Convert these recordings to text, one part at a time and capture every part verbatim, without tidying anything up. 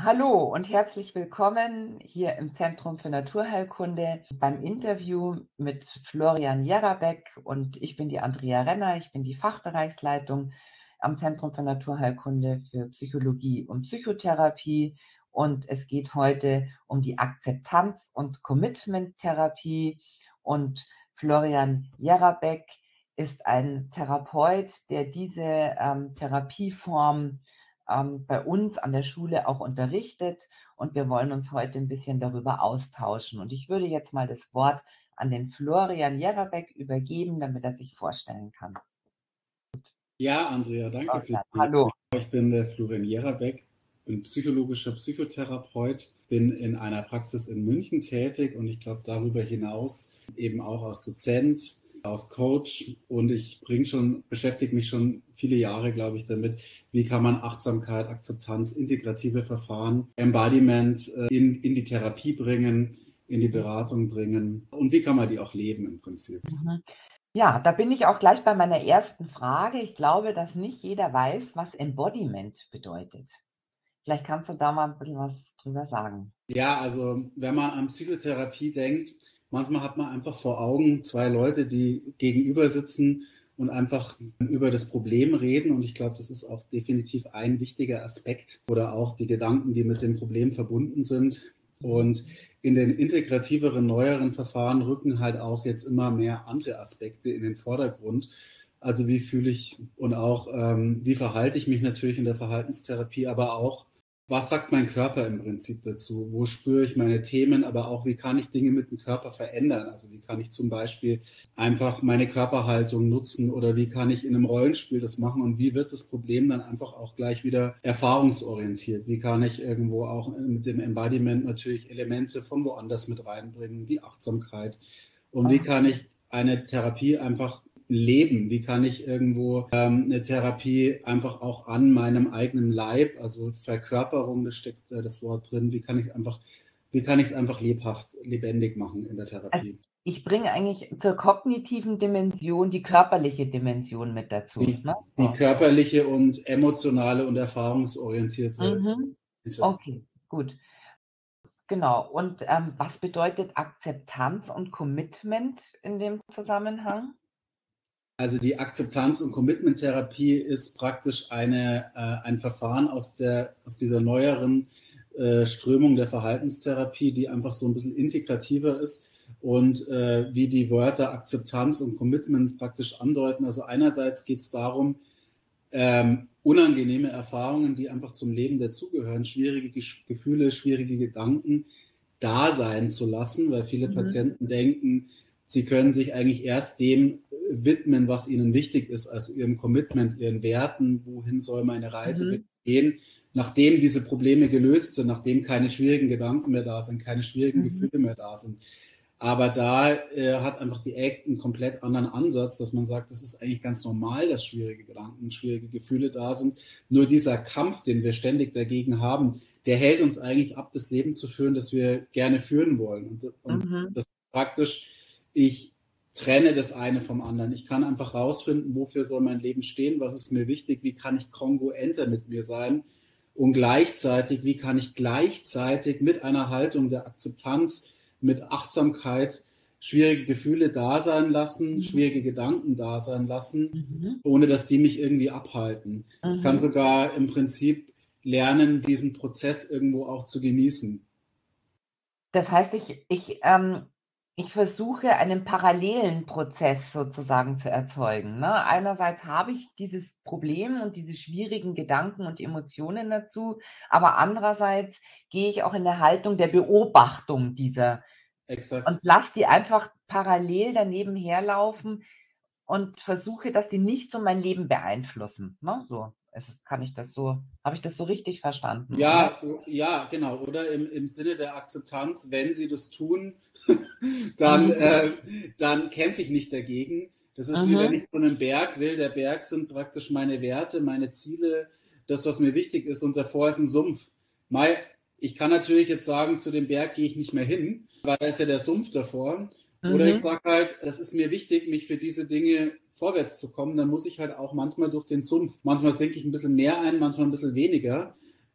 Hallo und herzlich willkommen hier im Zentrum für Naturheilkunde beim Interview mit Florian Jerabek und ich bin die Andrea Renner, ich bin die Fachbereichsleitung am Zentrum für Naturheilkunde für Psychologie und Psychotherapie und es geht heute um die Akzeptanz- und Commitment-Therapie und Florian Jerabek ist ein Therapeut, der diese ähm, Therapieform ähm, bei uns an der Schule auch unterrichtet und wir wollen uns heute ein bisschen darüber austauschen. Und ich würde jetzt mal das Wort an den Florian Jerabek übergeben, damit er sich vorstellen kann. Ja, Andrea, danke für Florian, die. hallo. Ich bin der Florian Jerabek, bin psychologischer Psychotherapeut, bin in einer Praxis in München tätig und ich glaube darüber hinaus eben auch als Dozent, als Coach und ich bringe schon, beschäftige mich schon viele Jahre, glaube ich, damit, wie kann man Achtsamkeit, Akzeptanz, integrative Verfahren, Embodiment äh, in, in die Therapie bringen, in die Beratung bringen und wie kann man die auch leben im Prinzip. Mhm. Ja, da bin ich auch gleich bei meiner ersten Frage. Ich glaube, dass nicht jeder weiß, was Embodiment bedeutet. Vielleicht kannst du da mal ein bisschen was drüber sagen. Ja, also wenn man an Psychotherapie denkt, manchmal hat man einfach vor Augen zwei Leute, die gegenüber sitzen und einfach über das Problem reden. Und ich glaube, das ist auch definitiv ein wichtiger Aspekt oder auch die Gedanken, die mit dem Problem verbunden sind. Und in den integrativeren, neueren Verfahren rücken halt auch jetzt immer mehr andere Aspekte in den Vordergrund. Also wie fühle ich und auch ähm, wie verhalte ich mich natürlich in der Verhaltenstherapie, aber auch was sagt mein Körper im Prinzip dazu? Wo spüre ich meine Themen, aber auch wie kann ich Dinge mit dem Körper verändern? Also wie kann ich zum Beispiel einfach meine Körperhaltung nutzen oder wie kann ich in einem Rollenspiel das machen und wie wird das Problem dann einfach auch gleich wieder erfahrungsorientiert? Wie kann ich irgendwo auch mit dem Embodiment natürlich Elemente von woanders mit reinbringen, die Achtsamkeit? Und wie kann ich eine Therapie einfach leben? Wie kann ich irgendwo ähm, eine Therapie einfach auch an meinem eigenen Leib, also Verkörperung, das steckt äh, das Wort drin, wie kann ich einfach, wie kann ich es einfach lebhaft, lebendig machen in der Also, Therapie? ich bringe eigentlich zur kognitiven Dimension die körperliche Dimension mit dazu, Die, ne? die So. körperliche und emotionale und erfahrungsorientierte. Mhm. Okay, gut. Genau. Und, ähm, was bedeutet Akzeptanz und Commitment in dem Zusammenhang? Also die Akzeptanz- und Commitment-Therapie ist praktisch eine, äh, ein Verfahren aus, der, aus dieser neueren äh, Strömung der Verhaltenstherapie, die einfach so ein bisschen integrativer ist und äh, wie die Wörter Akzeptanz und Commitment praktisch andeuten. Also einerseits geht es darum, ähm, unangenehme Erfahrungen, die einfach zum Leben dazugehören, schwierige Gefühle, schwierige Gedanken da sein zu lassen, weil viele Mhm. Patienten denken, sie können sich eigentlich erst dem widmen, was ihnen wichtig ist, also ihrem Commitment, ihren Werten, wohin soll meine Reise Mhm. gehen, nachdem diese Probleme gelöst sind, nachdem keine schwierigen Gedanken mehr da sind, keine schwierigen Mhm. Gefühle mehr da sind. Aber da äh, hat einfach die A C T einen komplett anderen Ansatz, dass man sagt, das ist eigentlich ganz normal, dass schwierige Gedanken, schwierige Gefühle da sind. Nur dieser Kampf, den wir ständig dagegen haben, der hält uns eigentlich ab, das Leben zu führen, das wir gerne führen wollen. Und, und Mhm. das ist praktisch, ich trenne das eine vom anderen. Ich kann einfach rausfinden, wofür soll mein Leben stehen, was ist mir wichtig, wie kann ich kongruenter mit mir sein und gleichzeitig, wie kann ich gleichzeitig mit einer Haltung der Akzeptanz, mit Achtsamkeit schwierige Gefühle da sein lassen, Mhm. schwierige Gedanken da sein lassen, Mhm. ohne dass die mich irgendwie abhalten. Ich kann Mhm. sogar im Prinzip lernen, diesen Prozess irgendwo auch zu genießen. Das heißt, ich ich, ähm ich versuche, einen parallelen Prozess sozusagen zu erzeugen, ne? Einerseits habe ich dieses Problem und diese schwierigen Gedanken und Emotionen dazu, aber andererseits gehe ich auch in 'ne Haltung der Beobachtung dieser und Exakt. lasse die einfach parallel daneben herlaufen und versuche, dass die nicht so mein Leben beeinflussen, ne? So ist es kann ich das so habe ich das so richtig verstanden, oder? Ja, ja, genau. Oder im, im Sinne der Akzeptanz, wenn sie das tun, dann, Mhm. äh, dann kämpfe ich nicht dagegen. Das ist wie wenn Mhm. ich zu einem Berg will. Der Berg sind praktisch meine Werte, meine Ziele, das, was mir wichtig ist. Und davor ist ein Sumpf. Mai, ich kann natürlich jetzt sagen, zu dem Berg gehe ich nicht mehr hin, weil da ist ja der Sumpf davor. Oder ich Mhm. sage halt, es ist mir wichtig, mich für diese Dinge vorwärts zu kommen. Dann muss ich halt auch manchmal durch den Sumpf. Manchmal sinke ich ein bisschen mehr ein, manchmal ein bisschen weniger.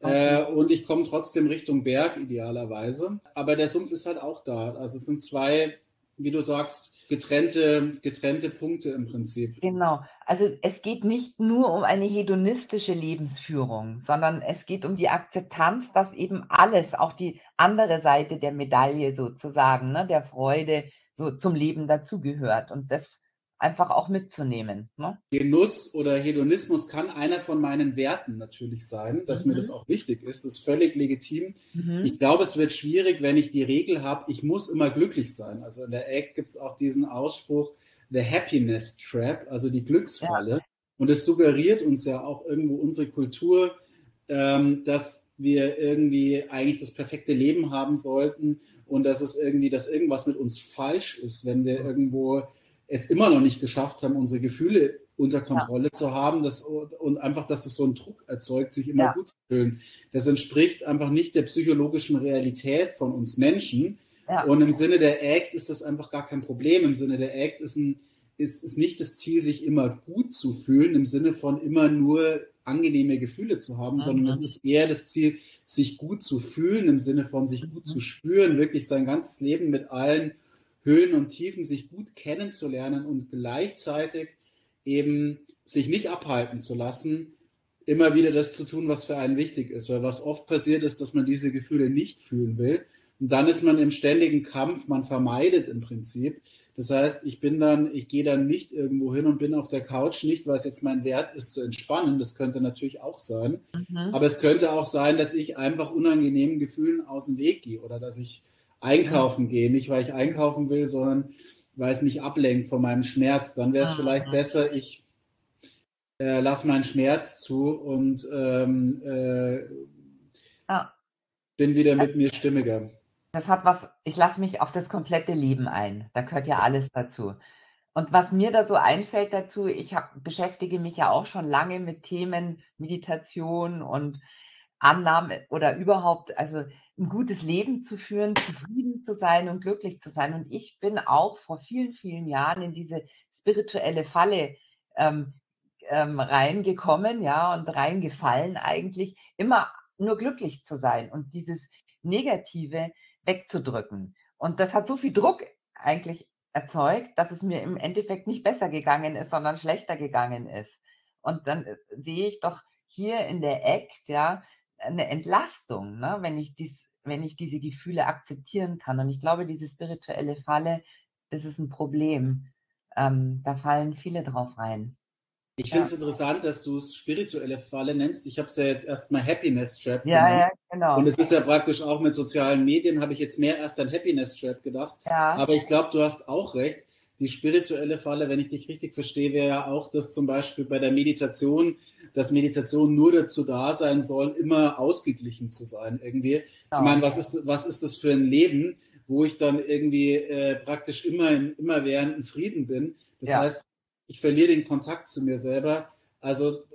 Okay. Äh, und ich komme trotzdem Richtung Berg idealerweise. Aber der Sumpf ist halt auch da. Also es sind zwei, wie du sagst, getrennte, getrennte Punkte im Prinzip. Genau. Also es geht nicht nur um eine hedonistische Lebensführung, sondern es geht um die Akzeptanz, dass eben alles, auch die andere Seite der Medaille sozusagen, ne, der Freude, so zum Leben dazugehört und das einfach auch mitzunehmen, ne? Genuss oder Hedonismus kann einer von meinen Werten natürlich sein, dass mir das Mhm. auch wichtig ist. Das ist völlig legitim. Mhm. Ich glaube, es wird schwierig, wenn ich die Regel habe, ich muss immer glücklich sein. Also in der A C T gibt es auch diesen Ausspruch, the happiness trap, also die Ja, Glücksfalle. Und es suggeriert uns ja auch irgendwo unsere Kultur, ähm, dass wir irgendwie eigentlich das perfekte Leben haben sollten und dass es irgendwie, dass irgendwas mit uns falsch ist, wenn wir irgendwo es immer noch nicht geschafft haben, unsere Gefühle unter ja, Kontrolle zu haben das, und einfach, dass es so einen Druck erzeugt, sich immer ja, gut zu fühlen. Das entspricht einfach nicht der psychologischen Realität von uns Menschen. ja. Und im Sinne der A C T ist das einfach gar kein Problem. Im Sinne der A C T ist, ein, ist, ist nicht das Ziel, sich immer gut zu fühlen, im Sinne von immer nur angenehme Gefühle zu haben, sondern es Mhm. ist eher das Ziel, sich gut zu fühlen, im Sinne von sich gut zu Mhm. spüren, wirklich sein ganzes Leben mit allen Höhen und Tiefen sich gut kennenzulernen und gleichzeitig eben sich nicht abhalten zu lassen, immer wieder das zu tun, was für einen wichtig ist. Weil was oft passiert ist, dass man diese Gefühle nicht fühlen will. Und dann ist man im ständigen Kampf, man vermeidet im Prinzip. Das heißt, ich bin dann, ich gehe dann nicht irgendwo hin und bin auf der Couch, nicht weil es jetzt mein Wert ist zu entspannen, das könnte natürlich auch sein. Mhm. Aber es könnte auch sein, dass ich einfach unangenehmen Gefühlen aus dem Weg gehe oder dass ich einkaufen gehe, nicht weil ich einkaufen will, sondern weil es mich ablenkt von meinem Schmerz. Dann wäre es vielleicht Mhm. besser, ich äh, lasse meinen Schmerz zu und ähm, äh, Ja. bin wieder mit mir stimmiger. Das hat was ich lasse mich auf das komplette Leben ein. Da gehört ja alles dazu. Und was mir da so einfällt dazu, ich habe beschäftige mich ja auch schon lange mit Themen Meditation und Annahme oder überhaupt also 'n gutes Leben zu führen, zufrieden zu sein und glücklich zu sein. Und ich bin auch vor vielen, vielen Jahren in diese spirituelle Falle, ähm, ähm, reingekommen, ja, und reingefallen eigentlich, immer nur glücklich zu sein und dieses Negative wegzudrücken. Und das hat so viel Druck eigentlich erzeugt, dass es mir im Endeffekt nicht besser gegangen ist, sondern schlechter gegangen ist. Und dann, äh, sehe ich doch hier in der A C T, ja, 'ne Entlastung, ne, wenn ich dies wenn ich diese Gefühle akzeptieren kann. Und ich glaube, diese spirituelle Falle, das ist 'n Problem. Ähm, da fallen viele drauf rein. Ich finde Ja. es interessant, dass du es spirituelle Falle nennst. Ich habe es ja jetzt erstmal Happiness Trap Ja, genannt. ja, Und genau. es ist ja praktisch auch mit sozialen Medien, habe ich jetzt mehr erst an Happiness Trap gedacht. Ja, Aber ich glaube, du hast auch recht. Die spirituelle Falle, wenn ich dich richtig verstehe, wäre ja auch, dass zum Beispiel bei der Meditation, dass Meditation nur dazu da sein soll, immer ausgeglichen zu sein irgendwie. Ich meine, genau. was ist, was ist das für ein Leben, wo ich dann irgendwie äh, praktisch immer im immerwährenden Frieden bin? Das Ja. heißt, ich verliere den Kontakt zu mir selber. Also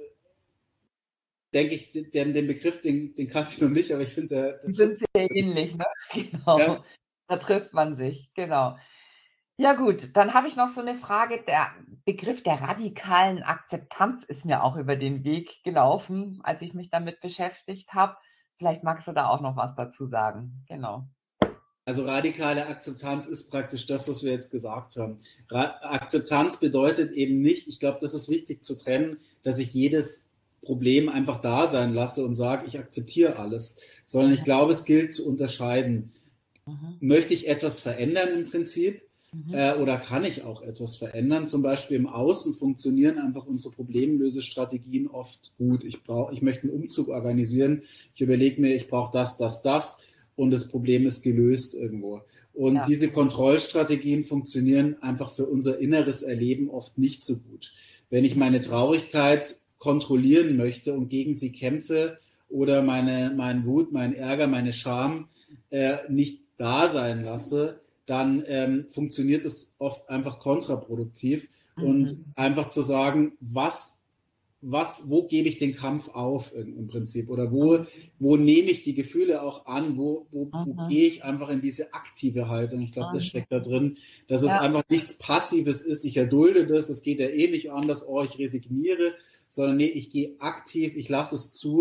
denke ich, den, den Begriff, den, den kannte ich noch nicht, aber ich finde, der, der Die sind trifft sehr es. ähnlich, ne? Ja, Genau. Da trifft man sich, genau. Ja gut, dann habe ich noch so 'ne Frage. Der Begriff der radikalen Akzeptanz ist mir auch über den Weg gelaufen, als ich mich damit beschäftigt habe. Vielleicht magst du da auch noch was dazu sagen. Genau. also radikale Akzeptanz ist praktisch das, was wir jetzt gesagt haben. Ra Akzeptanz bedeutet eben nicht, ich glaube, das ist wichtig zu trennen, dass ich jedes Problem einfach da sein lasse und sage, ich akzeptiere alles, sondern ich Mhm, glaube, es gilt zu unterscheiden. mhm, Möchte ich etwas verändern im Prinzip mhm. äh, oder kann ich auch etwas verändern? Zum Beispiel im Außen funktionieren einfach unsere Problemlösestrategien oft gut. Ich, brauch, ich möchte einen Umzug organisieren, ich überlege mir, ich brauche das, das, das und das Problem ist gelöst irgendwo. Und Ja, diese Kontrollstrategien funktionieren einfach für unser inneres Erleben oft nicht so gut. Wenn ich meine Traurigkeit kontrollieren möchte und gegen sie kämpfe oder meine, meinen Wut, meinen Ärger, meine Scham äh, nicht da sein lasse, dann ähm, funktioniert es oft einfach kontraproduktiv. Und mhm, einfach zu sagen, was, was, wo gebe ich den Kampf auf im, im Prinzip? Oder wo, mhm, wo nehme ich die Gefühle auch an? Wo, wo, wo mhm, gehe ich einfach in diese aktive Haltung? Ich glaube, das mhm. steckt da drin, dass es Ja, einfach nichts Passives ist. Ich erdulde das, es geht ja eh nicht anders, oh, ich resigniere, sondern nee, ich gehe aktiv, ich lasse es zu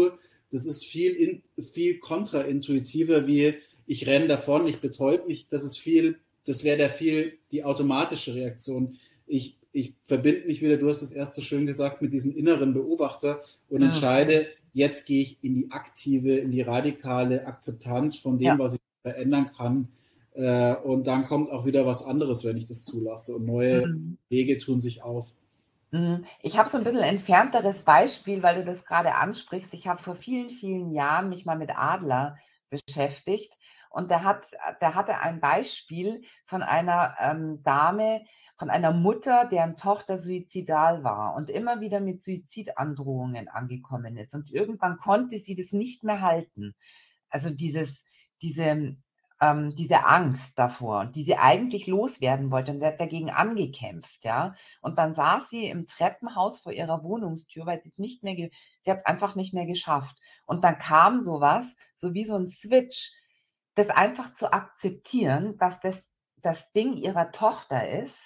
das ist viel, in, viel kontraintuitiver wie ich renne davon, ich betäube mich, das ist viel, das wäre der viel die automatische Reaktion. Ich, ich verbinde mich wieder, du hast es erst so schön gesagt, mit diesem inneren Beobachter und Mhm. entscheide, jetzt gehe ich in die aktive, in die radikale Akzeptanz von dem, Ja. was ich verändern kann. Äh, und dann kommt auch wieder was anderes, wenn ich das zulasse. Und neue Mhm. Wege tun sich auf. Mhm. Ich habe so ein bisschen entfernteres Beispiel, weil du das gerade ansprichst. Ich habe vor vielen, vielen Jahren mich mal mit Adler beschäftigt und der hat der hatte ein Beispiel von einer, ähm, Dame von einer Mutter, deren Tochter suizidal war und immer wieder mit Suizidandrohungen angekommen ist. Und irgendwann konnte sie das nicht mehr halten. Also dieses diese ähm, diese Angst davor, die sie eigentlich loswerden wollte und sie hat dagegen angekämpft, ja. Und dann saß sie im Treppenhaus vor ihrer Wohnungstür, weil sie's nicht mehr ge sie hat's einfach nicht mehr geschafft. Und dann kam so was, so wie so 'n Switch, das einfach zu akzeptieren, dass das das Ding ihrer Tochter ist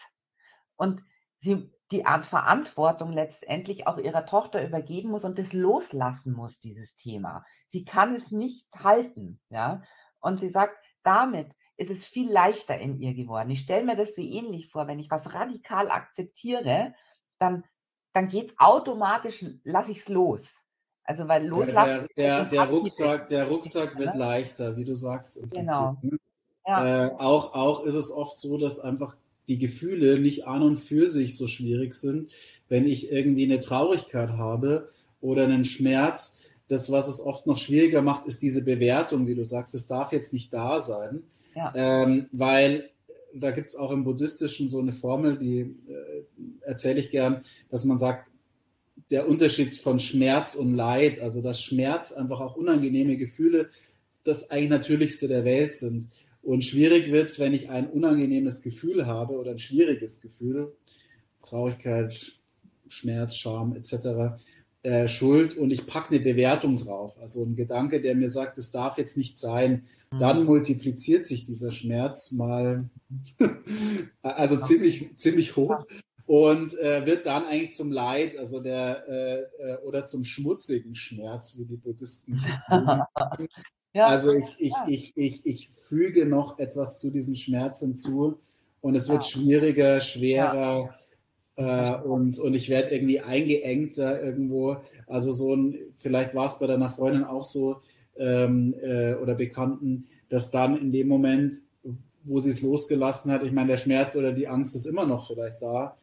und sie die Art Verantwortung letztendlich auch ihrer Tochter übergeben muss und das loslassen muss, dieses Thema. Sie kann es nicht halten, ja? Und sie sagt, damit ist es viel leichter in ihr geworden. Ich stelle mir das so ähnlich vor, wenn ich was radikal akzeptiere, dann dann geht's automatisch lasse ich's los. Also, weil Der, loslassen der, ist ja so der, 'n der passives Rucksack, der Rucksack ne? wird leichter, wie du sagst im Prinzip. Genau. Ne? Ja. Äh, auch, auch ist es oft so, dass einfach die Gefühle nicht an und für sich so schwierig sind. Wenn ich irgendwie eine Traurigkeit habe oder einen Schmerz, das, was es oft noch schwieriger macht, ist diese Bewertung, wie du sagst, es darf jetzt nicht da sein, Ja. ähm, weil da gibt es auch im Buddhistischen so eine Formel, die äh, erzähle ich gern, dass man sagt, der Unterschied von Schmerz und Leid, also dass Schmerz einfach auch unangenehme Gefühle das eigentlich Natürlichste der Welt sind. Und schwierig wird es, wenn ich ein unangenehmes Gefühl habe oder ein schwieriges Gefühl, Traurigkeit, Schmerz, Scham et cetera, äh, Schuld und ich packe eine Bewertung drauf. Also ein Gedanke, der mir sagt, es darf jetzt nicht sein. Dann Mhm. multipliziert sich dieser Schmerz mal, also Ja. ziemlich, ziemlich hoch und äh, wird dann eigentlich zum Leid, also der äh, oder zum schmutzigen Schmerz, wie die Buddhisten zu fügen. Ja, Also ich, ich, ja, ich, ich, ich füge noch etwas zu diesem Schmerz hinzu und es wird ja, schwieriger, ja, schwerer ich äh, verstehe. und, und ich werde irgendwie eingeengter irgendwo. Also so ein, vielleicht war es bei deiner Freundin auch so ähm, äh, oder Bekannten, dass dann in dem Moment, wo sie es losgelassen hat, ich meine, der Schmerz oder die Angst ist immer noch vielleicht da,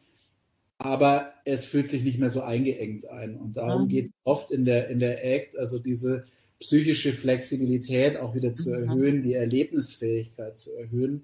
aber es fühlt sich nicht mehr so eingeengt ein. Und darum geht Mhm, es oft in der, in der Act, also diese psychische Flexibilität auch wieder zu mhm. erhöhen, die Erlebnisfähigkeit zu erhöhen.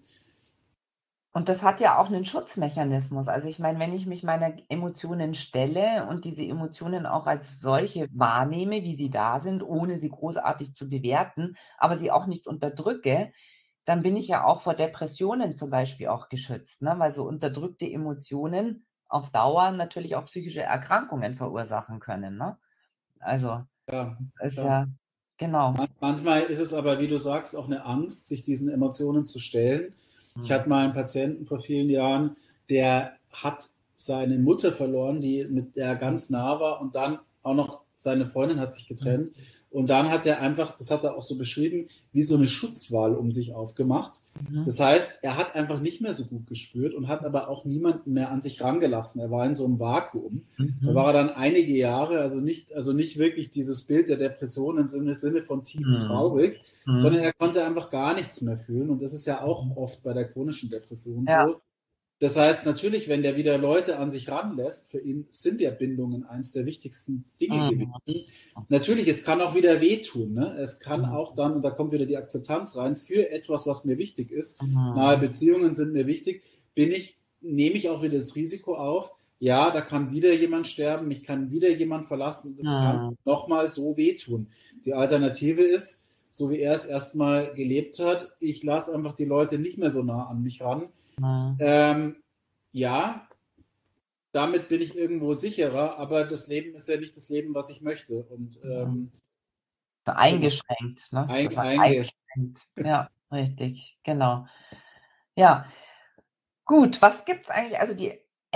Und das hat ja auch 'nen Schutzmechanismus. Also, ich meine, wenn ich mich meiner Emotionen stelle und diese Emotionen auch als solche wahrnehme, wie sie da sind, ohne sie großartig zu bewerten, aber sie auch nicht unterdrücke, dann bin ich ja auch vor Depressionen zum Beispiel auch geschützt, ne? Weil so unterdrückte Emotionen auf Dauer natürlich auch psychische Erkrankungen verursachen können, ne? Also, Ja, ist klar. ja genau. Manchmal ist es aber, wie du sagst, auch eine Angst, sich diesen Emotionen zu stellen. Ich Mhm. hatte mal einen Patienten vor vielen Jahren, der hat seine Mutter verloren, die mit der er Mhm. ganz nah war und dann auch noch seine Freundin hat sich Mhm. getrennt und dann hat er einfach, das hat er auch so beschrieben, wie so eine Schutzwall um sich aufgemacht. Mhm. Das heißt, er hat einfach nicht mehr so gut gespürt und hat aber auch niemanden mehr an sich rangelassen. Er war in so einem Vakuum. Da war Mhm. er dann einige Jahre, also nicht, also nicht wirklich dieses Bild der Depression im Sinne von tief Mhm. traurig, sondern Mhm. er konnte einfach gar nichts mehr fühlen. Und das ist ja auch Mhm. oft bei der chronischen Depression Ja. so. Das heißt, natürlich, wenn der wieder Leute an sich ranlässt, für ihn sind ja Bindungen eins der wichtigsten Dinge gewesen. Mhm. Natürlich, es kann auch wieder wehtun. Ne? Es kann Mhm. auch dann, und da kommt wieder die Akzeptanz rein, für etwas, was mir wichtig ist. Nahe Mhm. Beziehungen sind mir wichtig. Bin ich, nehme ich auch wieder das Risiko auf. Ja, da kann wieder jemand sterben, mich kann wieder jemand verlassen. Das kann Mhm. nochmal so wehtun. Die Alternative ist, so wie er es erstmal gelebt hat, ich lasse einfach die Leute nicht mehr so nah an mich ran. Mhm. Ähm, ja, damit bin ich irgendwo sicherer, aber das Leben ist ja nicht das Leben, was ich möchte. Und Mhm. ähm, So genau, eingeschränkt, ne? ein, Total eingeschränkt. eingeschränkt. Ja, richtig, genau. Ja, gut, was gibt's eigentlich also die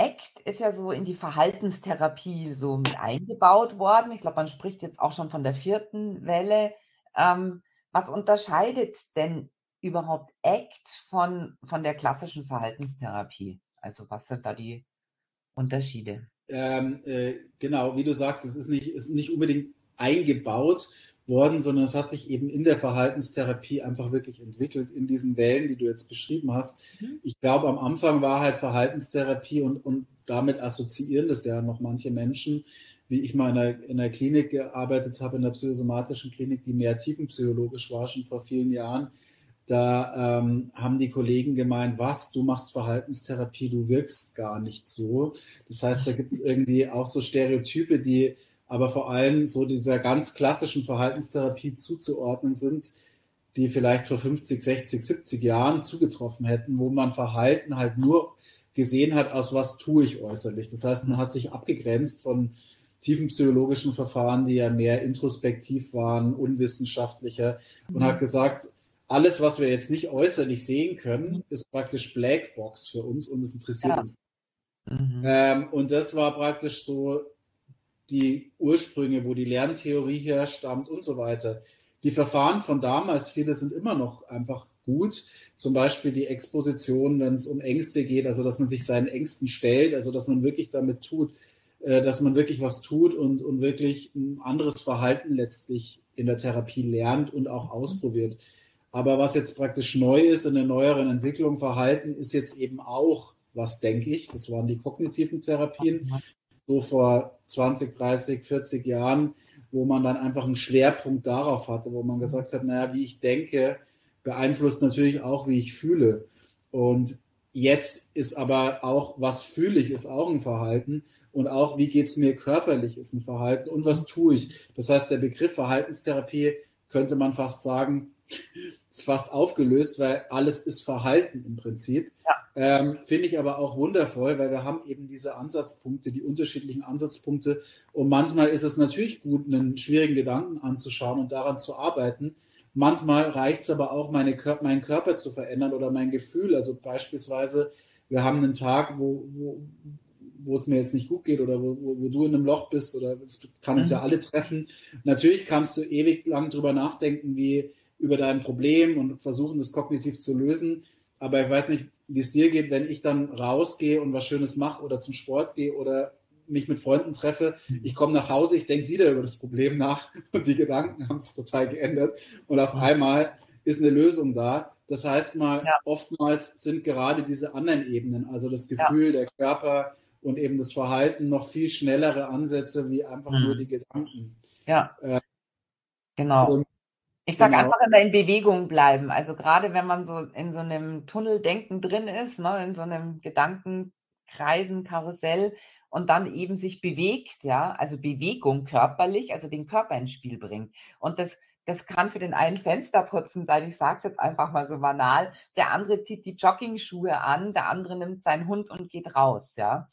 ACT ist ja so in die Verhaltenstherapie so mit eingebaut worden. Ich glaube, man spricht jetzt auch schon von der vierten Welle. Ähm, was unterscheidet denn überhaupt ACT von, von der klassischen Verhaltenstherapie? Also was sind da die Unterschiede? Ähm, äh, genau, wie du sagst, es ist nicht, ist nicht unbedingt eingebaut worden, sondern es hat sich eben in der Verhaltenstherapie einfach wirklich entwickelt, in diesen Wellen, die du jetzt beschrieben hast. Mhm. Ich glaube, am Anfang war halt Verhaltenstherapie und, und damit assoziieren das ja noch manche Menschen, wie ich mal in einer, in einer Klinik gearbeitet habe, in der psychosomatischen Klinik, die mehr tiefenpsychologisch war, schon vor vielen Jahren. Da ähm, haben die Kollegen gemeint, was, du machst Verhaltenstherapie, du wirkst gar nicht so. Das heißt, da gibt es irgendwie auch so Stereotype, die aber vor allem so dieser ganz klassischen Verhaltenstherapie zuzuordnen sind, die vielleicht vor fünfzig, sechzig, siebzig Jahren zugetroffen hätten, wo man Verhalten halt nur gesehen hat, aus was tue ich äußerlich. Das heißt, man hat sich abgegrenzt von tiefen psychologischen Verfahren, die ja mehr introspektiv waren, unwissenschaftlicher und hat gesagt, alles, was wir jetzt nicht äußerlich sehen können, ist praktisch Blackbox für uns und es interessiert Ja. uns. Mhm. Ähm, und das war praktisch so die Ursprünge, wo die Lerntheorie herstammt und so weiter. Die Verfahren von damals, viele sind immer noch einfach gut. Zum Beispiel die Exposition, wenn es um Ängste geht, also dass man sich seinen Ängsten stellt, also dass man wirklich damit tut, äh, dass man wirklich was tut und, und wirklich ein anderes Verhalten letztlich in der Therapie lernt und auch ausprobiert. Aber was jetzt praktisch neu ist in der neueren Entwicklung, Verhalten, ist jetzt eben auch, was denke ich, das waren die kognitiven Therapien, so vor zwanzig, dreißig, vierzig Jahren, wo man dann einfach einen Schwerpunkt darauf hatte, wo man gesagt hat, naja, wie ich denke, beeinflusst natürlich auch, wie ich fühle. Und jetzt ist aber auch, was fühle ich, ist auch ein Verhalten. Und auch, wie geht es mir körperlich, ist ein Verhalten. Und was tue ich? Das heißt, der Begriff Verhaltenstherapie könnte man fast sagen, ist fast aufgelöst, weil alles ist Verhalten im Prinzip. Ja. Ähm, finde ich aber auch wundervoll, weil wir haben eben diese Ansatzpunkte, die unterschiedlichen Ansatzpunkte. Und manchmal ist es natürlich gut, einen schwierigen Gedanken anzuschauen und daran zu arbeiten. Manchmal reicht es aber auch, meine Kör- meinen Körper zu verändern oder mein Gefühl. Also beispielsweise, wir haben einen Tag, wo, wo, wo es mir jetzt nicht gut geht oder wo, wo, wo du in einem Loch bist oder es kann uns Mhm. ja alle treffen. Natürlich kannst du ewig lang drüber nachdenken, wie über dein Problem und versuchen, das kognitiv zu lösen. Aber ich weiß nicht, wie es dir geht, wenn ich dann rausgehe und was Schönes mache oder zum Sport gehe oder mich mit Freunden treffe. Ich komme nach Hause, ich denke wieder über das Problem nach und die Gedanken haben sich total geändert. Und auf einmal ist eine Lösung da. Das heißt mal, Ja. oftmals sind gerade diese anderen Ebenen, also das Gefühl, ja. der Körper und eben das Verhalten, noch viel schnellere Ansätze wie einfach mhm. nur die Gedanken. Ja, äh, genau. Und ich sage genau. einfach immer in Bewegung bleiben. Also gerade wenn man so in so einem Tunneldenken drin ist, ne, in so einem Gedankenkreisen, Karussell und dann eben sich bewegt, ja, also Bewegung körperlich, also den Körper ins Spiel bringt. Und das, das kann für den einen Fensterputzen sein, ich sage es jetzt einfach mal so banal, der andere zieht die Joggingschuhe an, der andere nimmt seinen Hund und geht raus, ja.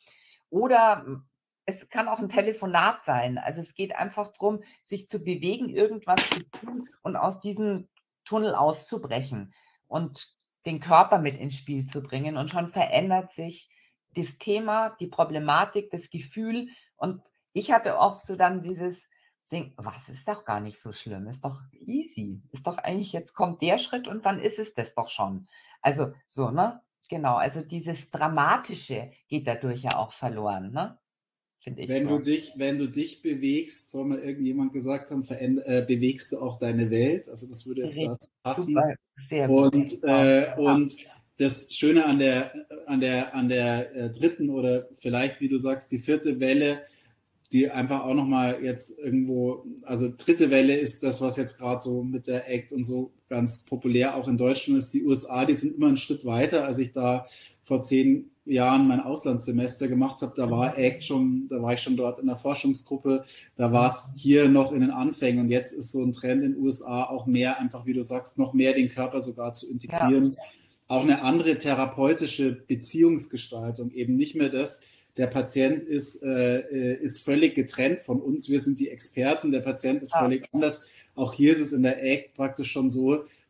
Oder es kann auch ein Telefonat sein. Also es geht einfach darum, sich zu bewegen, irgendwas zu tun und aus diesem Tunnel auszubrechen und den Körper mit ins Spiel zu bringen. Und schon verändert sich das Thema, die Problematik, das Gefühl. Und ich hatte oft so dann dieses Ding, was ist doch gar nicht so schlimm, ist doch easy. Ist doch eigentlich, jetzt kommt der Schritt und dann ist es das doch schon. Also so, ne? Genau, also dieses Dramatische geht dadurch ja auch verloren, ne? Finde ich wenn so. Du dich, wenn du dich bewegst, soll mal irgendjemand gesagt haben, äh, bewegst du auch deine Welt. Also das würde jetzt dazu passen. Super, sehr gut. Und, äh, und das Schöne an der, an der, an der äh, dritten oder vielleicht, wie du sagst, die vierte Welle, die einfach auch nochmal jetzt irgendwo, also dritte Welle ist das, was jetzt gerade so mit der ACT und so ganz populär auch in Deutschland ist. Die U S A, die sind immer einen Schritt weiter. Als ich da vor zehn Jahren mein Auslandssemester gemacht habe, da war ACT schon, da war ich schon dort in der Forschungsgruppe, da war es hier noch in den Anfängen und jetzt ist so ein Trend in den U S A auch mehr, einfach wie du sagst, noch mehr den Körper sogar zu integrieren. Ja. Auch eine andere therapeutische Beziehungsgestaltung, eben nicht mehr das, der Patient ist, äh, ist völlig getrennt von uns. Wir sind die Experten. Der Patient ist völlig anders. Auch hier ist es in der ACT praktisch schon so,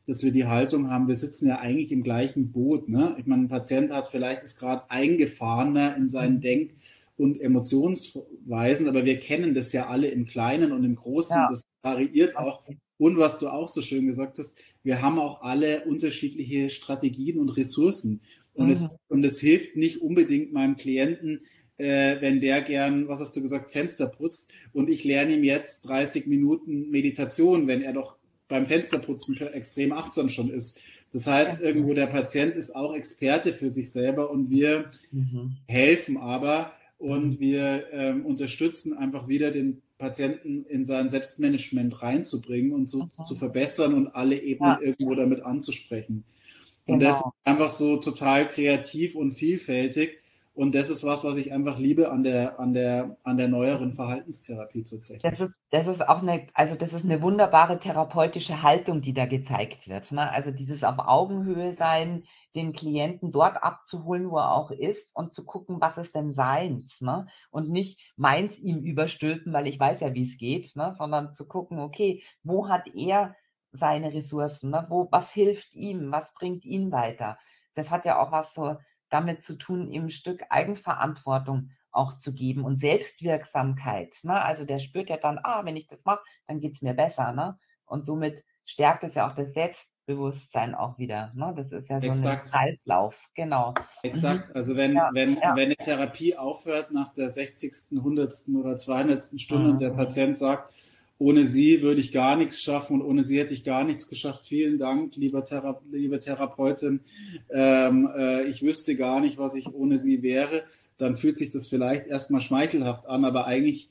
dass wir die Haltung haben, wir sitzen ja eigentlich im gleichen Boot. Ne? Ich meine, ein Patient hat vielleicht ist gerade eingefahrener in seinen Denk- und Emotionsweisen, aber wir kennen das ja alle im Kleinen und im Großen und Ja, das variiert auch. okay. Und was du auch so schön gesagt hast, wir haben auch alle unterschiedliche Strategien und Ressourcen. Und Mhm. es, und es hilft nicht unbedingt meinem Klienten, äh, wenn der gern, was hast du gesagt, Fenster putzt und ich lerne ihm jetzt dreißig Minuten Meditation, wenn er doch beim Fensterputzen extrem achtsam schon ist. Das heißt, Genau. irgendwo der Patient ist auch Experte für sich selber und wir Mhm. helfen aber Mhm. und wir ähm, unterstützen einfach wieder den Patienten in sein Selbstmanagement reinzubringen und so zu Mhm. verbessern und alle Ebenen Ja, irgendwo damit anzusprechen. Und das ist genau. einfach so total kreativ und vielfältig. Und das ist was, was ich einfach liebe an der, an der, an der neueren Verhaltenstherapie Das tatsächlich. ist das ist auch 'ne also, das ist 'ne wunderbare therapeutische Haltung, die da gezeigt wird, ne? Also, dieses auf Augenhöhe sein, den Klienten dort abzuholen, wo er auch ist und zu gucken, was ist denn seins, ne? Und nicht meins ihm überstülpen, weil ich weiß ja, wie's geht, ne? Sondern zu gucken, okay, wo hat er seine Ressourcen, ne? Wo was hilft ihm? Was bringt ihn weiter? Das hat ja auch was so damit zu tun, ihm 'n Stück Eigenverantwortung auch zu geben und Selbstwirksamkeit, ne? Also, der spürt ja dann: „Ah, wenn ich das mache, dann geht's mir besser“, ne? Und somit stärkt es ja auch das Selbstbewusstsein auch wieder, ne? Das ist ja so 'nen Exakt. Kreislauf, genau. Mhm. Exakt. Also wenn, Ja, wenn, ja. wenn eine Therapie aufhört nach der sechzigsten, hundertsten oder zweihundertsten Stunde und der Mhm. Patient sagt, ohne Sie würde ich gar nichts schaffen und ohne Sie hätte ich gar nichts geschafft. Vielen Dank, lieber Thera liebe Therapeutin. Ähm, äh, ich wüsste gar nicht, was ich ohne Sie wäre. Dann fühlt sich das vielleicht erstmal schmeichelhaft an, aber eigentlich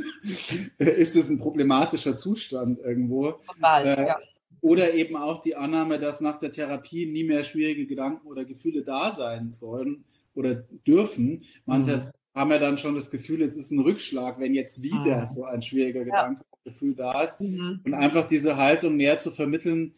ist es ein problematischer Zustand irgendwo. Total, Äh, ja. oder eben auch die Annahme, dass nach der Therapie nie mehr schwierige Gedanken oder Gefühle da sein sollen oder dürfen. Manche Mhm. haben ja dann schon das Gefühl, es ist ein Rückschlag, wenn jetzt wieder Mhm. so ein schwieriger Ja. Gedanke oder Gefühl da ist. Mhm. Und einfach diese Haltung mehr zu vermitteln.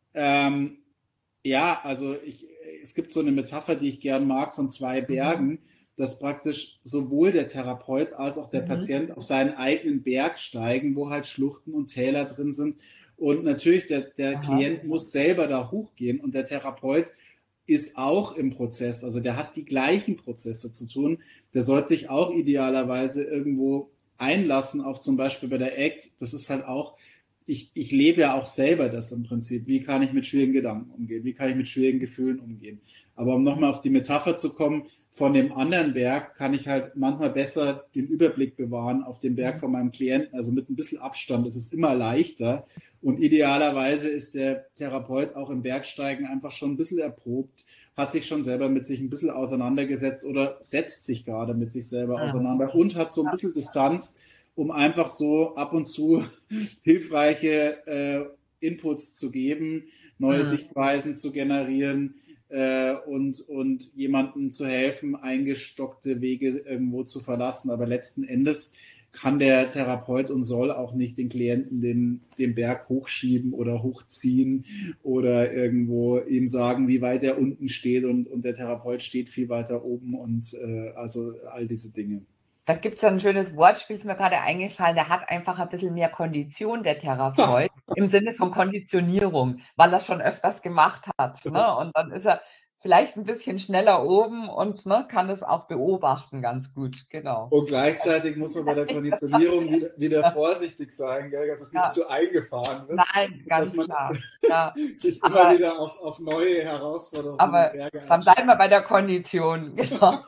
Ähm, ja, also ich, es gibt so eine Metapher, die ich gern mag, von zwei Mhm. Bergen, dass praktisch sowohl der Therapeut als auch der Mhm. Patient auf seinen eigenen Berg steigen, wo halt Schluchten und Täler drin sind. Und natürlich, der, der Aha. Klient muss selber da hochgehen und der Therapeut ist auch im Prozess, also der hat die gleichen Prozesse zu tun. Der sollte sich auch idealerweise irgendwo einlassen auf zum Beispiel bei der A C T. Das ist halt auch, ich, ich lebe ja auch selber das im Prinzip. Wie kann ich mit schwierigen Gedanken umgehen? Wie kann ich mit schwierigen Gefühlen umgehen? Aber um nochmal auf die Metapher zu kommen, von dem anderen Berg kann ich halt manchmal besser den Überblick bewahren auf den Berg Mhm. von meinem Klienten. Also mit ein bisschen Abstand ist es immer leichter. Und idealerweise ist der Therapeut auch im Bergsteigen einfach schon ein bisschen erprobt, hat sich schon selber mit sich ein bisschen auseinandergesetzt oder setzt sich gerade mit sich selber Mhm. auseinander und hat so ein Ja. bisschen Distanz, um einfach so ab und zu hilfreiche äh, Inputs zu geben, neue Mhm. Sichtweisen zu generieren äh, und, und jemandem zu helfen, eingestockte Wege irgendwo zu verlassen. Aber letzten Endes kann der Therapeut und soll auch nicht den Klienten den, den Berg hochschieben oder hochziehen oder irgendwo ihm sagen, wie weit er unten steht und, und der Therapeut steht viel weiter oben und äh, also all diese Dinge. Da gibt's ja 'n schönes Wortspiel, ist mir grade eingefallen, der hat einfach 'n bisschen mehr Kondition, der Therapeut, im Sinne von Konditionierung, weil er's schon öfters gemacht hat, ne? Und dann ist er vielleicht 'n bisschen schneller oben und, ne, kann das auch beobachten ganz gut, genau. Und gleichzeitig muss man bei der Konditionierung wieder, wieder Ja, vorsichtig sein, gell, dass es nicht ja. zu eingefahren wird, Nein, dass ganz man klar. Ja, sich immer aber wieder auf, auf neue Herausforderungen und aber Berge dann bleiben wir einstellt. bei der Kondition, genau.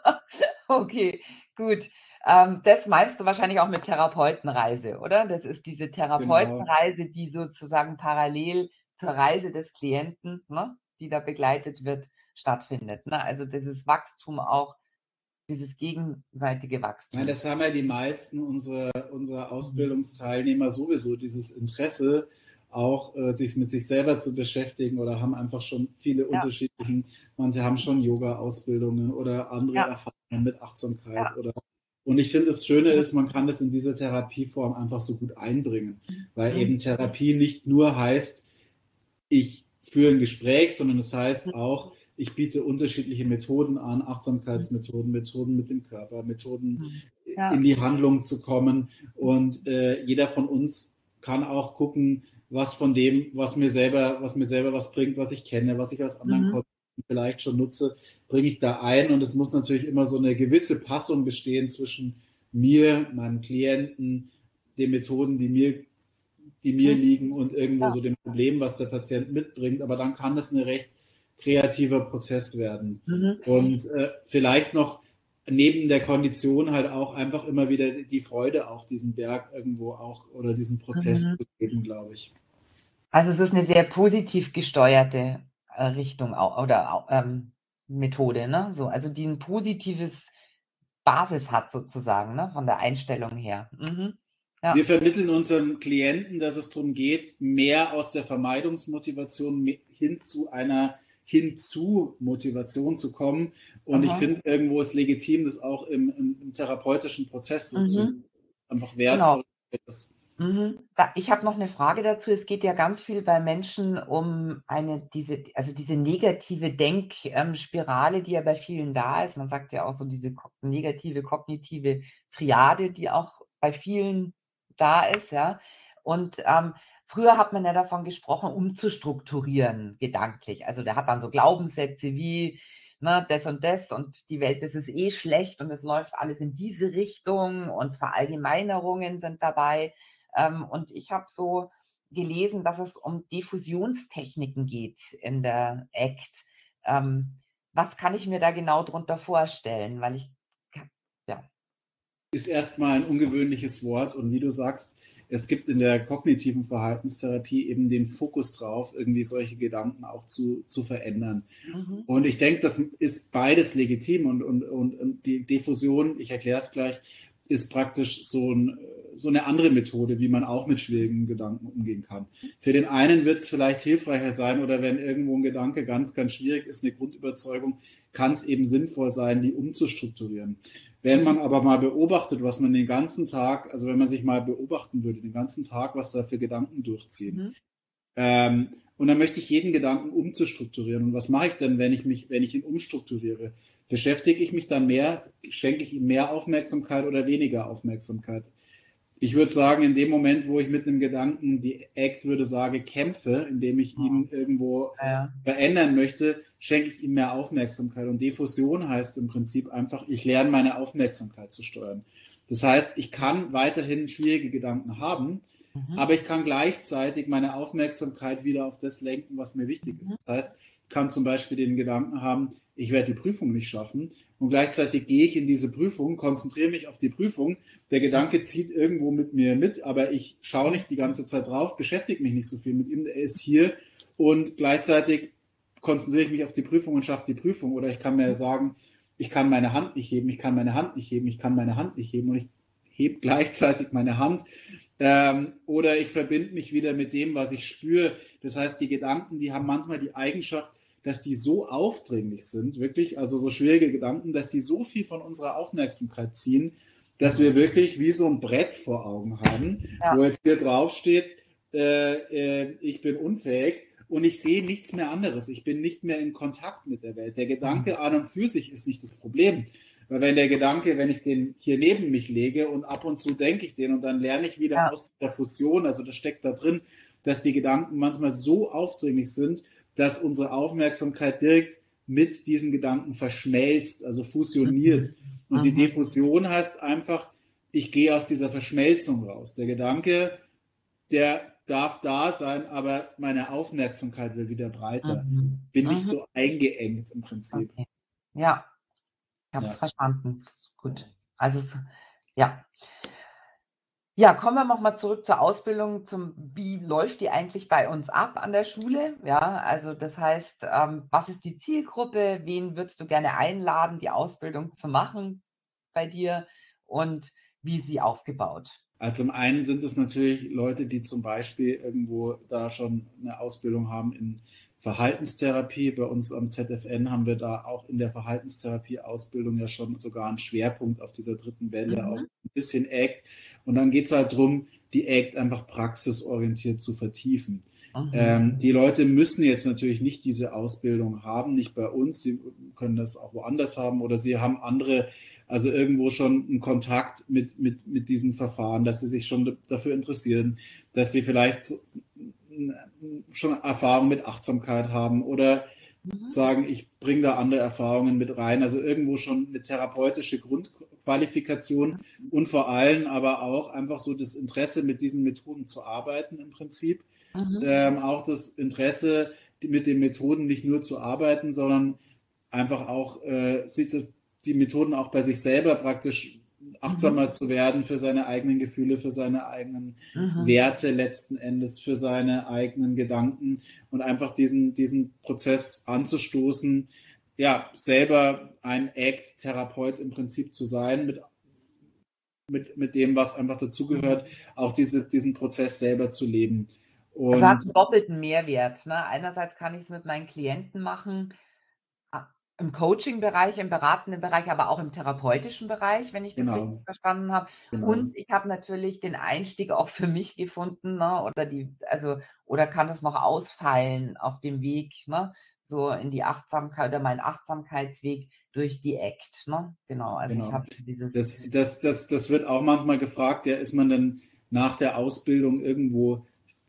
Okay, gut. Ähm, das meinst du wahrscheinlich auch mit Therapeutenreise, oder? Das ist diese Genau. Therapeutenreise, die sozusagen parallel zur Reise des Klienten, ne, die da begleitet wird, stattfindet, ne? Also, dieses Wachstum auch, dieses gegenseitige Ich meine, Wachstum. das haben ja die meisten unserer, unserer Mhm. Ausbildungsteilnehmer sowieso, dieses Interesse, auch äh, sich mit sich selber zu beschäftigen oder haben einfach schon viele Ja, unterschiedlichen, manche haben schon Yoga-Ausbildungen oder andere ja, Erfahrungen mit Achtsamkeit ja. oder und ich finde, das Schöne Mhm. ist, man kann das in diese Therapieform einfach so gut einbringen, weil Mhm. eben Therapie nicht nur heißt, ich führe ein Gespräch, sondern es heißt auch, ich biete unterschiedliche Methoden an, Mhm. Achtsamkeitsmethoden, Methoden mit dem Körper, Methoden Mhm. in Ja. die Handlung zu kommen. Und äh, jeder von uns kann auch gucken, was von dem, was mir selber, was mir selber was bringt, was ich kenne, was ich aus anderen Mhm. Kontexten vielleicht schon nutze, bringe ich da ein. Und es muss natürlich immer so eine gewisse Passung bestehen zwischen mir, meinem Klienten, den Methoden, die mir, die mir Mhm. liegen und irgendwo Ja. so dem Problem, was der Patient mitbringt. Aber dann kann das ein recht kreativer Prozess werden. Mhm. Und äh, vielleicht noch neben der Kondition halt auch einfach immer wieder die Freude, auch diesen Berg irgendwo auch oder diesen Prozess Mhm. zu geben, glaube ich. Also es ist eine sehr positiv gesteuerte äh, Richtung au- oder au- ähm, Methode, ne? So, also die ein positives Basis hat sozusagen, ne? Von der Einstellung her. Mhm. Wir Ja. vermitteln unseren Klienten, dass es darum geht, mehr aus der Vermeidungsmotivation hin zu einer Hinzu-Motivation zu kommen. Und ich Aha. finde, irgendwo ist legitim, das auch im, im, im therapeutischen Prozess so zu Mhm. einfach Genau. wertorientiert ist. Mhm. Da, ich habe noch eine Frage dazu. Es geht ja ganz viel bei Menschen um eine, diese, also diese negative Denkspirale, die ja bei vielen da ist. Man sagt ja auch so diese ko negative kognitive Triade, die auch bei vielen da ist, ja. Und ähm, früher hat man ja davon gesprochen, umzustrukturieren gedanklich. Also der hat dann so Glaubenssätze wie, ne, das und das und die Welt, das ist eh schlecht und es läuft alles in diese Richtung und Verallgemeinerungen sind dabei. Ähm, und ich habe so gelesen, dass es um Diffusionstechniken geht in der A C T. Ähm, was kann ich mir da genau drunter vorstellen? Weil ich, ja. Ist erstmal ein ungewöhnliches Wort und wie du sagst, es gibt in der kognitiven Verhaltenstherapie eben den Fokus drauf, irgendwie solche Gedanken auch zu, zu verändern. Mhm. Und ich denke, das ist beides legitim und, und, und, und die Diffusion, ich erkläre es gleich, ist praktisch so, ein, so eine andere Methode, wie man auch mit schwierigen Gedanken umgehen kann. Für den einen wird es vielleicht hilfreicher sein oder wenn irgendwo ein Gedanke ganz, ganz schwierig ist, eine Grundüberzeugung, kann es eben sinnvoll sein, die umzustrukturieren. Wenn Mhm. man aber mal beobachtet, was man den ganzen Tag, also wenn man sich mal beobachten würde, den ganzen Tag, was da für Gedanken durchziehen, Mhm. ähm, und dann möchte ich jeden Gedanken umzustrukturieren. Und was mache ich denn, wenn ich mich, wenn ich ihn umstrukturiere? Beschäftige ich mich dann mehr, schenke ich ihm mehr Aufmerksamkeit oder weniger Aufmerksamkeit? Ich würde sagen, in dem Moment, wo ich mit dem Gedanken, die Act würde sagen, kämpfe, indem ich ihn irgendwo Ja. verändern möchte, schenke ich ihm mehr Aufmerksamkeit. Und Diffusion heißt im Prinzip einfach, ich lerne meine Aufmerksamkeit zu steuern. Das heißt, ich kann weiterhin schwierige Gedanken haben, Mhm. aber ich kann gleichzeitig meine Aufmerksamkeit wieder auf das lenken, was mir wichtig Mhm. ist. Das heißt, ich kann zum Beispiel den Gedanken haben, ich werde die Prüfung nicht schaffen und gleichzeitig gehe ich in diese Prüfung, konzentriere mich auf die Prüfung. Der Gedanke zieht irgendwo mit mir mit, aber ich schaue nicht die ganze Zeit drauf, beschäftige mich nicht so viel mit ihm, er ist hier und gleichzeitig konzentriere ich mich auf die Prüfung und schaffe die Prüfung. Oder ich kann mir sagen, ich kann meine Hand nicht heben, ich kann meine Hand nicht heben, ich kann meine Hand nicht heben und ich hebe gleichzeitig meine Hand. Ähm, oder ich verbinde mich wieder mit dem, was ich spüre. Das heißt, die Gedanken, die haben manchmal die Eigenschaft, dass die so aufdringlich sind, wirklich, also so schwierige Gedanken, dass die so viel von unserer Aufmerksamkeit ziehen, dass wir wirklich wie so ein Brett vor Augen haben, Ja. wo jetzt hier drauf steht, äh, äh, ich bin unfähig und ich sehe nichts mehr anderes. Ich bin nicht mehr in Kontakt mit der Welt. Der Gedanke an und für sich ist nicht das Problem. Weil wenn der Gedanke, wenn ich den hier neben mich lege und ab und zu denke ich den und dann lerne ich wieder Ja. aus der Fusion, also das steckt da drin, dass die Gedanken manchmal so aufdringlich sind, dass unsere Aufmerksamkeit direkt mit diesen Gedanken verschmelzt, also fusioniert. Und die Mhm. Diffusion heißt einfach, ich gehe aus dieser Verschmelzung raus. Der Gedanke, der darf da sein, aber meine Aufmerksamkeit will wieder breiter. Mhm. Bin nicht Mhm. so eingeengt im Prinzip. Okay. Ja, ich habe es Ja. verstanden. Ist gut. Also es, ja. Ja, kommen wir noch mal zurück zur Ausbildung, zum wie läuft die eigentlich bei uns ab an der Schule? Ja, also das heißt, ähm, was ist die Zielgruppe? Wen würdest du gerne einladen, die Ausbildung zu machen bei dir und wie ist sie aufgebaut? Also zum einen sind es natürlich Leute, die zum Beispiel irgendwo da schon eine Ausbildung haben in Verhaltenstherapie. Bei uns am Z F N haben wir da auch in der Verhaltenstherapie-Ausbildung ja schon sogar einen Schwerpunkt auf dieser dritten Welle, auf Mhm. ein bisschen A C T. Und dann geht es halt darum, die A C T einfach praxisorientiert zu vertiefen. Mhm. Ähm, die Leute müssen jetzt natürlich nicht diese Ausbildung haben, nicht bei uns, sie können das auch woanders haben oder sie haben andere, also irgendwo schon einen Kontakt mit, mit, mit diesem Verfahren, dass sie sich schon dafür interessieren, dass sie vielleicht schon Erfahrung mit Achtsamkeit haben oder mhm. sagen, ich bringe da andere Erfahrungen mit rein. Also irgendwo schon eine therapeutische Grundqualifikation und vor allem aber auch einfach so das Interesse, mit diesen Methoden zu arbeiten im Prinzip. Mhm. Ähm, auch das Interesse, mit den Methoden nicht nur zu arbeiten, sondern einfach auch äh, die Methoden auch bei sich selber praktisch achtsamer mhm. zu werden für seine eigenen Gefühle, für seine eigenen mhm. Werte letzten Endes, für seine eigenen Gedanken und einfach diesen, diesen Prozess anzustoßen, ja, selber ein Act-Therapeut im Prinzip zu sein, mit, mit, mit dem, was einfach dazugehört, auch diese, diesen Prozess selber zu leben. Und es hat einen doppelten Mehrwert. Ne? Einerseits kann ich es mit meinen Klienten machen, im Coaching-Bereich, im beratenden Bereich, aber auch im therapeutischen Bereich, wenn ich das genau. richtig verstanden habe. Genau. Und ich habe natürlich den Einstieg auch für mich gefunden, ne? Oder die, also, oder kann es noch ausfallen auf dem Weg, ne? So in die Achtsamkeit oder mein Achtsamkeitsweg durch die Act, ne? Genau. Also genau. ich habe dieses. Das, das, das, das wird auch manchmal gefragt, ja, ist man denn nach der Ausbildung irgendwo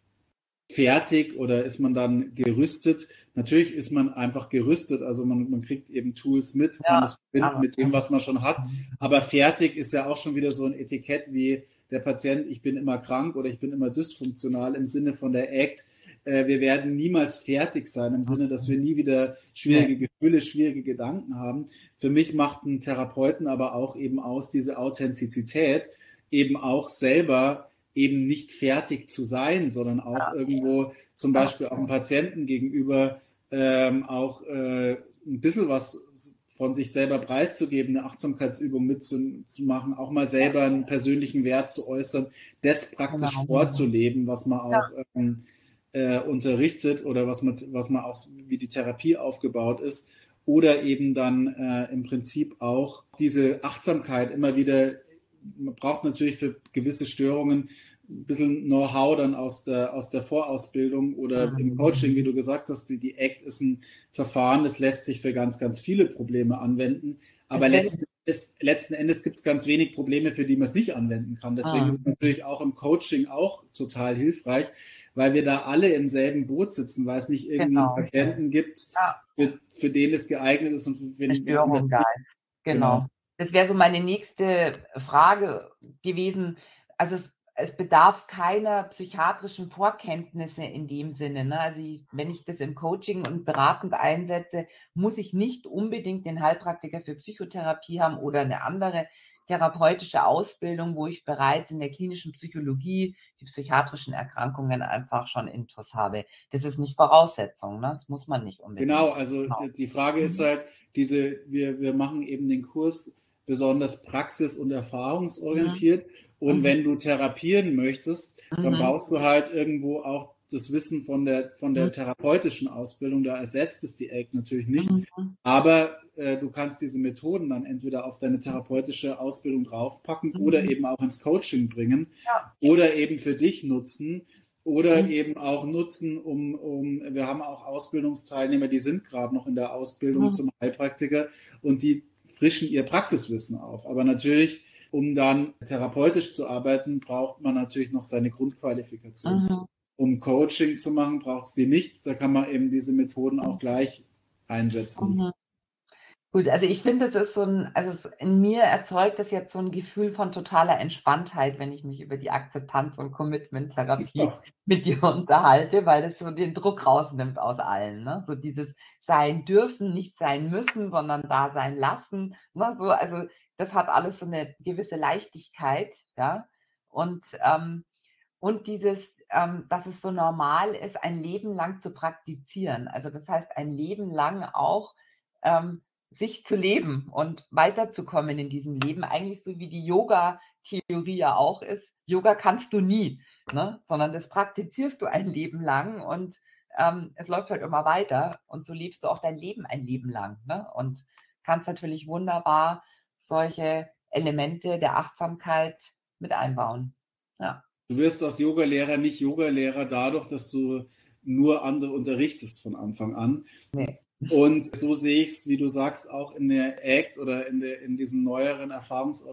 fertig oder ist man dann gerüstet? Natürlich ist man einfach gerüstet, also man, man kriegt eben Tools mit, kann ja, das verbinden mit dem, was man schon hat, aber fertig ist ja auch schon wieder so ein Etikett wie der Patient, ich bin immer krank oder ich bin immer dysfunktional im Sinne von der Act. Äh, wir werden niemals fertig sein, im Sinne, dass wir nie wieder schwierige Gefühle, schwierige Gedanken haben. Für mich macht ein Therapeuten aber auch eben aus diese Authentizität, eben auch selber eben nicht fertig zu sein, sondern auch ja. irgendwo zum Beispiel auch einem Patienten gegenüber ähm, auch äh, ein bisschen was von sich selber preiszugeben, eine Achtsamkeitsübung mitzumachen, auch mal selber einen persönlichen Wert zu äußern, das praktisch genau. vorzuleben, was man auch ja. ähm, äh, unterrichtet oder was man, was man auch, wie die Therapie aufgebaut ist, oder eben dann äh, im Prinzip auch diese Achtsamkeit immer wieder. Man braucht natürlich für gewisse Störungen ein bisschen Know-how dann aus der, aus der Vorausbildung oder mhm. im Coaching, wie du gesagt hast. Die, die A C T ist ein Verfahren, das lässt sich für ganz, ganz viele Probleme anwenden. Aber okay. letzten, Endes, letzten Endes gibt es ganz wenig Probleme, für die man es nicht anwenden kann. Deswegen mhm. ist es natürlich auch im Coaching auch total hilfreich, weil wir da alle im selben Boot sitzen, weil es nicht irgendwie genau. einen Patienten gibt, ja. für, für den es geeignet ist und für den Störung da ist. Genau. genau. Das wäre so meine nächste Frage gewesen. Also es, es bedarf keiner psychiatrischen Vorkenntnisse in dem Sinne. Ne? Also ich, wenn ich das im Coaching und beratend einsetze, muss ich nicht unbedingt den Heilpraktiker für Psychotherapie haben oder eine andere therapeutische Ausbildung, wo ich bereits in der klinischen Psychologie die psychiatrischen Erkrankungen einfach schon intus habe. Das ist nicht Voraussetzung, ne? Das muss man nicht unbedingt. Genau, also genau. die Frage ist halt, diese, wir, wir machen eben den Kurs besonders praxis- und erfahrungsorientiert. Mhm. Und mhm. wenn du therapieren möchtest, dann mhm. brauchst du halt irgendwo auch das Wissen von der, von der mhm. therapeutischen Ausbildung. Da ersetzt es die A C T natürlich nicht. Mhm. Aber äh, du kannst diese Methoden dann entweder auf deine therapeutische Ausbildung draufpacken mhm. oder eben auch ins Coaching bringen ja. oder eben für dich nutzen. Oder mhm. eben auch nutzen, um, um, wir haben auch Ausbildungsteilnehmer, die sind gerade noch in der Ausbildung mhm. zum Heilpraktiker und die frischen ihr Praxiswissen auf. Aber natürlich, um dann therapeutisch zu arbeiten, braucht man natürlich noch seine Grundqualifikation. Mhm. Um Coaching zu machen, braucht es die nicht. Da kann man eben diese Methoden auch gleich einsetzen. Mhm. Gut, also ich finde, das ist so ein, also in mir erzeugt das jetzt so ein Gefühl von totaler Entspanntheit, wenn ich mich über die Akzeptanz- und Commitment-Therapie ja. mit dir unterhalte, weil das so den Druck rausnimmt aus allen. Ne? So dieses Sein dürfen, nicht sein müssen, sondern da sein lassen. Ne? So, also das hat alles so eine gewisse Leichtigkeit, ja. Und, ähm, und dieses, ähm, dass es so normal ist, ein Leben lang zu praktizieren. Also das heißt, ein Leben lang auch ähm, sich zu leben und weiterzukommen in diesem Leben, eigentlich so wie die Yoga-Theorie ja auch ist. Yoga kannst du nie, ne? Sondern das praktizierst du ein Leben lang und ähm, es läuft halt immer weiter und so lebst du auch dein Leben ein Leben lang, ne? Und kannst natürlich wunderbar solche Elemente der Achtsamkeit mit einbauen. Ja. Du wirst als Yogalehrer nicht Yogalehrer dadurch, dass du nur andere unterrichtest von Anfang an. Nee. Und so sehe ich es, wie du sagst, auch in der A C T oder in, der, in diesen neueren,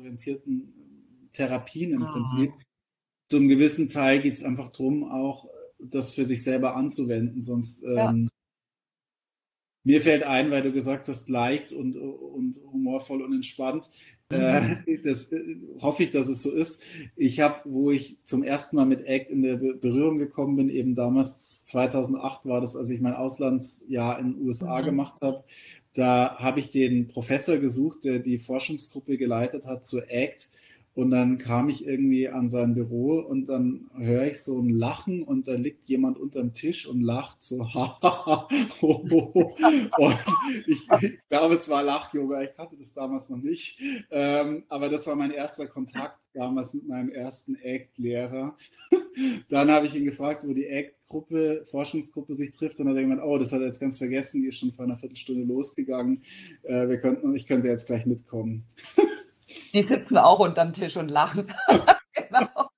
erfahrungsorientierten Therapien im mhm. Prinzip. Zum gewissen Teil geht es einfach darum, auch das für sich selber anzuwenden. Sonst Ja. ähm, mir fällt ein, weil du gesagt hast, leicht und, und humorvoll und entspannt. Mhm. Äh, das äh, hoffe ich, dass es so ist. Ich habe, wo ich zum ersten Mal mit ACT in der Be Berührung gekommen bin, eben damals zweitausendacht war das, als ich mein Auslandsjahr in den U S A Mhm. gemacht habe. Da habe ich den Professor gesucht, der die Forschungsgruppe geleitet hat zu ACT. Und dann kam ich irgendwie an sein Büro und dann höre ich so ein Lachen und da liegt jemand unterm Tisch und lacht so, hahaha, hohoho. Und ich, ich glaube, es war Lach-Yoga, ich kannte das damals noch nicht. Ähm, aber das war mein erster Kontakt damals mit meinem ersten ACT-Lehrer. Dann habe ich ihn gefragt, wo die ACT-Gruppe, Forschungsgruppe sich trifft und dann hat er gemeint, oh, das hat er jetzt ganz vergessen, die ist schon vor einer Viertelstunde losgegangen. Äh, wir könnten, ich könnte jetzt gleich mitkommen. Die sitzen auch unterm Tisch und lachen. Genau.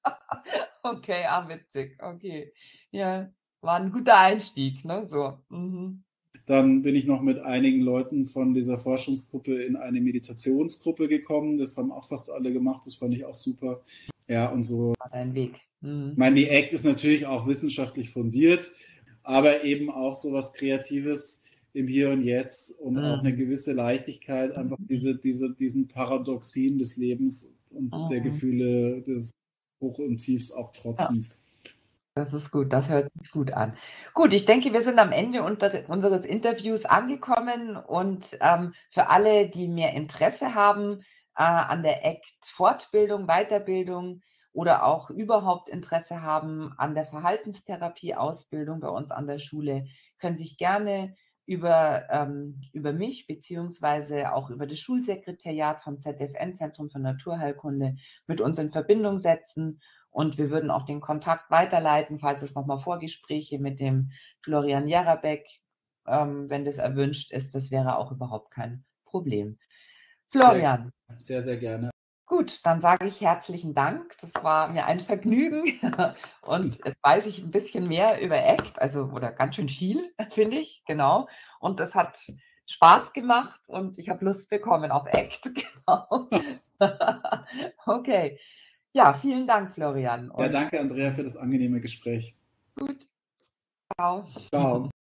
Okay, ah, witzig. Okay. Ja, war ein guter Einstieg, ne, so. Mhm. Dann bin ich noch mit einigen Leuten von dieser Forschungsgruppe in eine Meditationsgruppe gekommen. Das haben auch fast alle gemacht. Das fand ich auch super. Ja, und so. War dein Weg. Ich Mhm. meine, die ACT ist natürlich auch wissenschaftlich fundiert, aber eben auch so was Kreatives im Hier und Jetzt und auch eine Mhm. gewisse Leichtigkeit, einfach diese, diese, diesen Paradoxien des Lebens und der Mhm. Gefühle des Hoch und Tiefs auch Ja, trotzend. das ist gut. Das hört sich gut an. Gut, ich denke, wir sind am Ende unter, unseres Interviews angekommen und ähm, für alle, die mehr Interesse haben äh, an der ACT-Fortbildung, Weiterbildung oder auch überhaupt Interesse haben an der Verhaltenstherapie-Ausbildung bei uns an der Schule, können sich gerne über, ähm, über mich beziehungsweise auch über das Schulsekretariat vom Z F N, Zentrum für Naturheilkunde, mit uns in Verbindung setzen. Und wir würden auch den Kontakt weiterleiten, falls es nochmal Vorgespräche mit dem Florian Jarabek, ähm, wenn das erwünscht ist. Das wäre auch überhaupt kein Problem. Sehr, Florian, sehr, sehr gerne. gut, dann sage ich herzlichen Dank. Das war mir ein Vergnügen. Und jetzt weiß ich ein bisschen mehr über ACT, also oder ganz schön viel, finde ich, genau. Und das hat Spaß gemacht und ich habe Lust bekommen auf ACT, genau. Okay. Ja, vielen Dank, Florian. Ja, Und danke, Andrea, für das angenehme Gespräch. gut, ciao. Ciao.